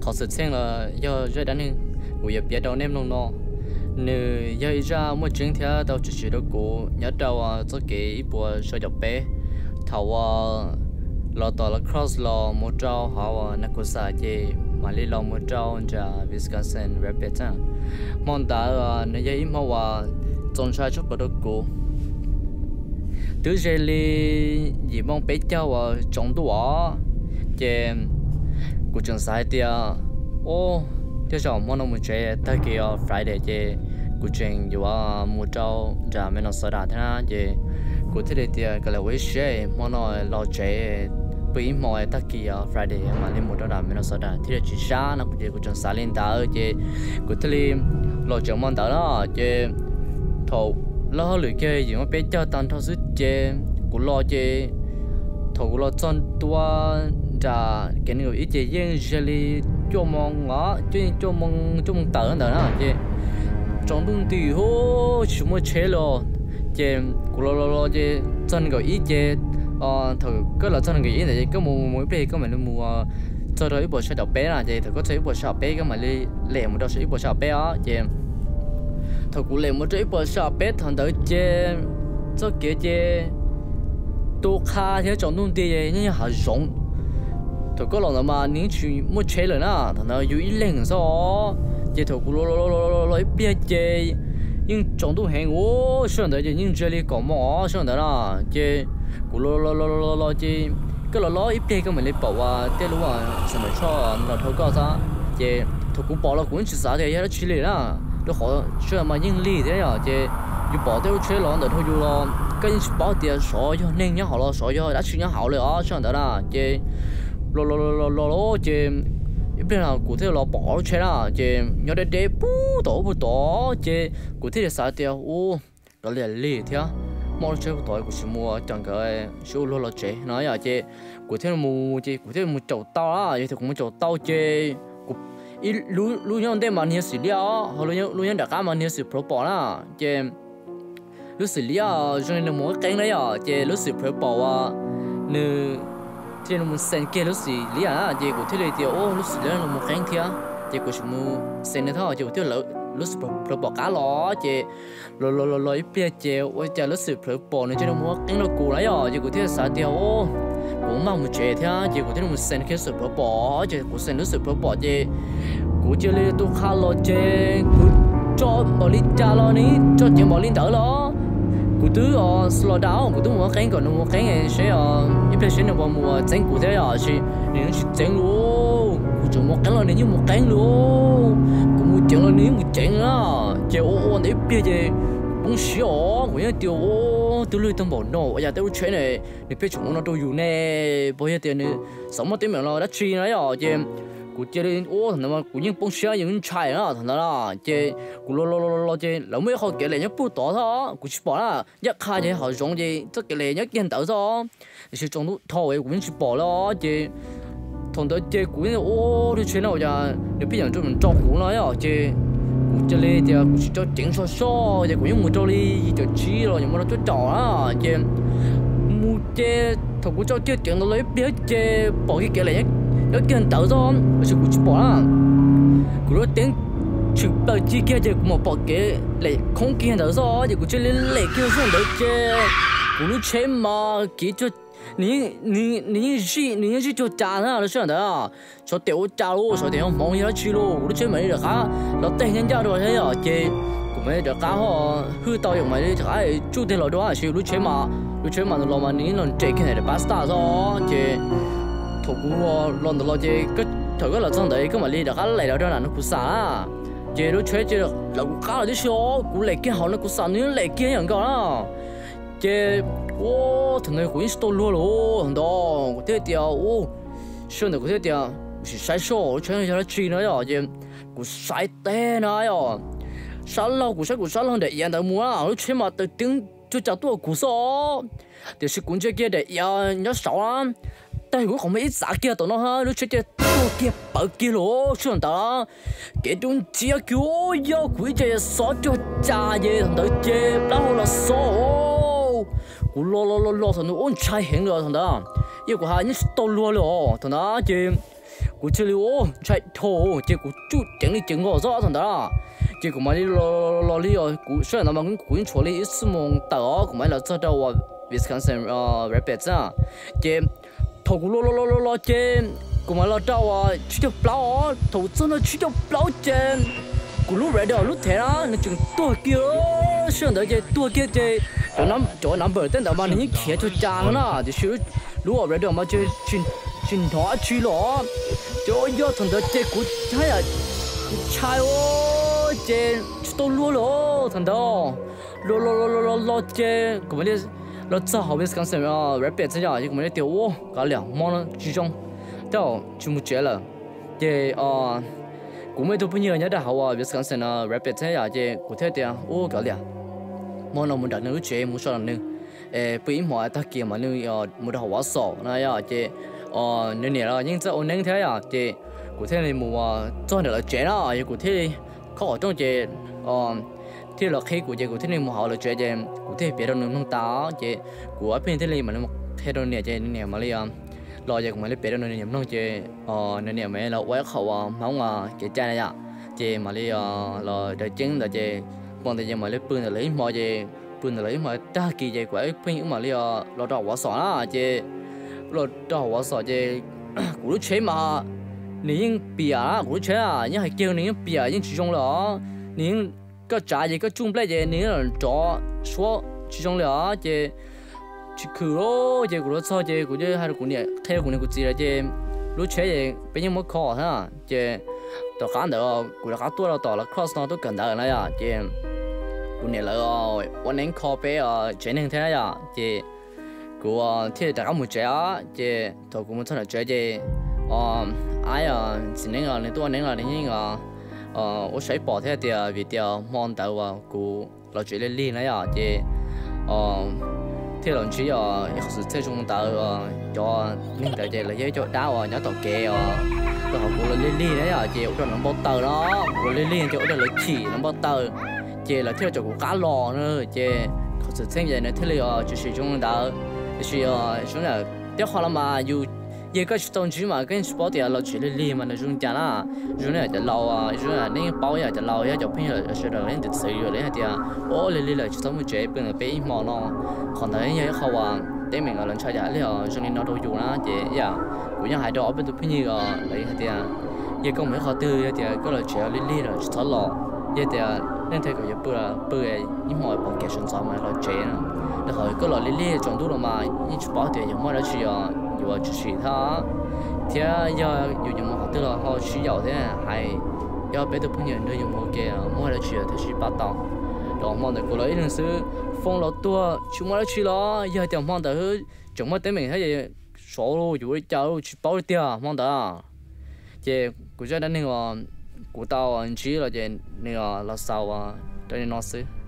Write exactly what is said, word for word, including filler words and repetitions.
thọ sự xem là do rơi đánh nên của giờ biết đâu nem long nó nữ giờ ra một chuyến theo tàu chỉ chỉ đó của nhớ đâu à cho cái bộ sợi dọc bé thầu lò tàu là cross lò một trâu họ nãy có sao chứ mà lấy lò một trâu ra Wisconsin Rapids à mong đã nếu giờ im hoa trồng sai chút đó của từ giờ li gì mong bé cháu à trồng đồ chứ của trường sai thì ô thế sao mong ông muốn chơi tới kia Friday chứ của trường dù à một trâu ra mình nó sợ đã thế nào chứ của thế thì cái là wish mong nó lo chơi bởi mọi tất kia Friday mà lên một trâu đã mình nó sợ đã thế là chỉ sáng nó cũng chỉ của trường sai lên đá chứ của thế thì lo chơi mong đá đó chứ thầu lo lười chơi gì mà bé cháu tan thao sức chơi của lo chơi thầu lo chọn tua ra cái người ít chơi riêng jelly cho mong ngõ cho cho mong cho mong tờ nữa đó chứ trong đông thì hô chỉ muốn chơi lo chứ của lo lo lo chứ chọn người ít chơi ờ thầu cái là chọn người ít này cái mùa mỗi bé cái mình mùa cho đó ít bộ sợi đậu bé là chứ thầu có sợi bộ sợi bé cái mà đi lẻ một đôi sợi bộ sợi bé á chứ thầu cũng lẻ một đôi bộ sợi bé thằng đó chứ cho kia chứ tôi khá thế trong đông thì như là rộng thầu có lòng mà những chuyện muốn chơi rồi nè thằng nào yêu ít lên sao chứ thầu cũng lo lo lo lo lo biết chơi nhưng trong đông hàng ô xem đấy chứ nhưng chơi đi có mỏ xem đấy là chứ cũng lo lo lo lo lo chứ cái lo lo ít biết cái mình lấy bảo à thế lúc à xem mà cho nó thầu có sao chứ thầu cũng bảo là cũng chỉ sao thì nó chỉ lấy nè nó họ xem mà nhưng lý thế à chứ yêu bảo theo chơi lo được thôi yêu lo cái những bảo tiền sổ cho nên nhớ họ lo sổ cho đã chuyện nhớ họ rồi á xem đấy là chứ lo lo lo lo lo chứ bây giờ cụ thể là bỏ chơi là chứ nhớ đến đấy bù tổ bù tổ chứ cụ thể là sao tiêu ô đó là lì thế mua chơi bù tổ cụ chỉ mua chẳng cái số lo lo chơi nói à chứ cụ thể là mua chứ cụ thể là mua chậu tao á vậy thì cũng mua chậu tao chứ ít lú lú nhau đây mà nhiều xử lý á họ lú nhau lú nhau đặc mà nhiều xử pro bỏ là chứ lú xử lý á cho nên là mua cái đấy à chứ lú xử pro bỏ à nữ thì nó muốn xem kia lúc gì lý à, chị cũng thấy là ô lúc gì là một cái thia, chị cũng chỉ muốn xem nữa thôi, chị cũng thấy là lúc gì pro bỏ cá lò, chị lo lo lo lo ít bia chị, ôi chị lúc gì pro bỏ nữa chị nó muốn cái nó cũ đấy à, chị cũng thấy là sao thì ô cũng mang một chuyện thia, chị cũng thấy là muốn xem cái sự pro bỏ, chị cũng xem lúc gì pro bỏ chị, cũng chỉ là tôi khá lo chị, cũng cho bỏ đi trả lo ní, cho chị bỏ đi đỡ lo. cụ tứ ờ slow down cụ tứ mua cái còn mua cái này sẽ ờ ít phải sẽ nó mua tránh cụ thế à chứ nên nó chỉ tránh luôn cụ chỉ mua cái là nếu như mua cái luôn cụ mua tránh là nếu mua tránh á chứ ô ô đấy bây giờ cũng xíu cụ nhớ tiêu ô tiêu lười tâm bảo nó bây giờ tiêu chuyện này để phải chúng nó đâuอยู่nè bây giờ tiền này sống một tiếng mà nó đã chi đấy à chứ cụ chơi đi ô thằng nào cụ những bông xíu những chai đó thằng đó chơi cụ lo lo lo lo chơi lâu mấy họ kể lại nhớ bút tỏ thôi cụ chỉ bỏ là nhất khai chơi họ giống gì tất kể lại nhớ kiến tạo thôi thì trong lúc thôi cụ những chỉ bỏ lo chơi thằng đó chơi cụ những ô đi chơi nào giờ để bây giờ cho mình cho cụ nói à chơi cụ chơi đi thì cụ chỉ cho chỉnh so so thì cụ những một cho đi cho chi rồi nhưng mà nó cho trò á chơi mua chơi thằng cụ cho chơi chỉnh nó lấy biết chơi bỏ cái kể lại nhớ nó kiến tạo rồi chứ cụ chỉ bỏ là cụ nói tiếng chụp bài chi kia thì cũng một bỏ cái lại không kiến tạo rồi thì cụ chỉ lấy lại kia xong đấy chứ cụ nói chơi mà kỹ cho你你你去你去就炸他了，是的，说丢炸喽，说丢忙一下去喽，我都去买的哈，老等人家多少呀？这我们这家伙去到用买的这还住的老多啊，是路车嘛，路车嘛，老嘛你弄这看的巴斯塔噻，这头骨哦，弄的老这个头个老长的，个嘛你这还来到这哪能不啥？这路车这老家了的小，古来见好那个啥，你来见人家啦，这。ô thằng này cũng ít luôn rồi thằng đó có thể tiêu ô sơn này có thể tiêu chỉ sai số chuyện này cho nó chi nữa rồi chứ cũng sai té nữa rồi sai lâu cũng sai cũng sai lâu để yên tâm mua nó chuyện mà từ tiếng cho cháu tôi cũng số thì sự cũng chơi kia để yên nhớ sợ lắm但如果我们一砸kia tụi nó ha nó chơi chơiตัวkia bự kia luôn chuyện đó cái chúng chia kiểu yêu quý chơi số cho cha gì thằng đó chơi đó là số cú lo lo lo lo thằng nó ôn trai hẹn rồi thằng đó yêu của hai những to luôn rồi thằng đó chơi cú chơi liu chạy thô chơi cú chút tiếng đi tiếng ngõ rõ thằng đó chơi cú mà đi lo lo đi rồi cú虽然他们cú处理是梦到cú mà là cho đâu à Wisconsin ờ Rapids à chơi thầu cú lo lo lo lo lo chơi cú mà là đâu à chỉ cho bao thầu chân nó chỉ cho bao chơi cú lúc rồi đó lúc thế đó nó chừng tua kia虽然đó chơi tua kia chơi chỗ nắm chỗ nắm bờ tên đó mà những kia cho chàng nó thì chứ lúc rồi đó mà chơi chuyên chuyên thọ chuyên lọ chỗ giờ thằng đó chơi cú hay là chai ô chơi tôi lúa lúa thằng đó lúa lúa lúa lúa lúa chơi cú mà đi lúa cho họ biết cái gì mà Rapids thế nào chứ cú mà đi tiêu ô cả两毛呢集中到就没接了chơi ờ cú mới tôi bây giờ nhớ đã họ à Wisconsin à Rapids thế nào chơi cú thế tiền ô cả两毛nó muốn đặt nữ chơi muốn sao nữ ê bây giờ ta kia mà nữ ờ muốn đặt họ sổ này à chơi ờ nữ này là những cái ôn nâng thế à chơi cụ thể này mua cho được là chế đó, cụ thể có ở trong chế ờ thì là khi cụ chế cụ thể này mua họ là chế chế cụ thể biết đâu nó nông tá chế cụ ở bên thế này mà nó theo đâu nè chế nè mà lấy lo chế cũng mà lấy biết đâu nè nông chế ờ nè nè mà là quét khẩu à mong à chế trái này à chế mà lấy là để trứng là chế còn thì chế mà lấy pương là lấy mò chế pương là lấy mà ta kỳ chế quét pương mà lấy lo đào hóa sỏi á chế lo đào hóa sỏi chế cụ chế mà những bìa của chế à những hay kêu những bìa những chỉ trong đó những cái trái gì cái chung lại gì những là chó số chỉ trong đó gì chỉ khử đó gì của nó sao gì của chế hay là của này theo của này của gì là gì lúc chế gì bây giờ mới khó ha gì tao khán được của nó khá tuổi là tao là cross nó tôi cần đợi này à gì của này làวันนั้นคอไปอ่ะเจนึงเท่าไหร่อ่ะจีกูที่แต่ก็ไม่เจอจีตัวกูไม่ทันเจอจีอ๋อai à chỉ nên là nên tôi nên là nên như là ờ tôi sẽ bỏ theo thì video mong đầu à của là chuyện lên liên này à thì ờ thì là chỉ là sự theo chúng ta cho nên tại vì là với cho đau à nhớ tàu kè à tôi học của lên liên đấy à thì tôi làm bao tờ đó của lên liên cho tôi là chỉ làm bao tờ thì là theo cho của cá lò nữa thì sự xem vậy này thế là chỉ sử dụng ta chỉ chúng là tiếp hoa mà yêu giờ cái tông chỉ mà cái sport thì là chuyện liên mà nó dùng chả là dùng nàyจะเราอ่ะdùng này nên bao giờจะเราya จะเพิ่งจะ是的人得自由เลยฮะที่โอ้เลยเลยจะต้องเจ็บเป็นไปอีหมอเนาะคนไหนยังเขาว่าแต่เหมือนกับเราใช้ยาเลยอ่ะช่วงนี้เราดูอยู่นะเจ๊ย่ากูยังหายดอกเป็นตัวพี่ก็เลยฮะที่ยังก็ไม่เขาตื้อฮะที่ก็เลยเชื่อเลยเลยจะทะเลาะยังที่นั่นเธอก็ยังเบื่อเบื่ออีหมอปองแกฉันสอนมาเราเจ๊นะแล้วเขาก็เลยเลยจนดูลงมาอีสปอร์ตที่ยังไม่ได้ชื่อ有支持他，他要有什么好的了，好需要的，还要别的朋友都有么给啊，么来去他去报道，然后么的过来一定是放了多，去么来去了，要点么的，怎么对面他也说了，有叫去包掉么的，这国家的那个古道啊，去了这那个老少啊，这里老师。